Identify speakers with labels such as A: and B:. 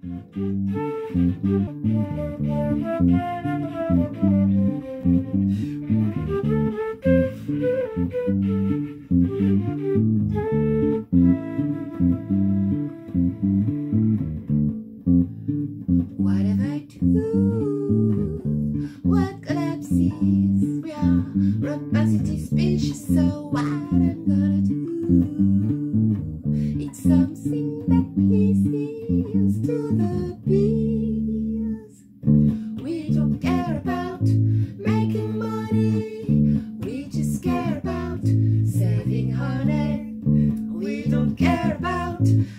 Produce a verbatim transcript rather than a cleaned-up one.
A: Whatever I do, what collapses, we are rapacity species, so what I'm gonna do, it's something that pleases to the bees. We don't care about making money, we just care about saving honey. We don't care about